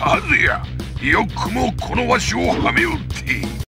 和也、よくもこのわしをはめおって。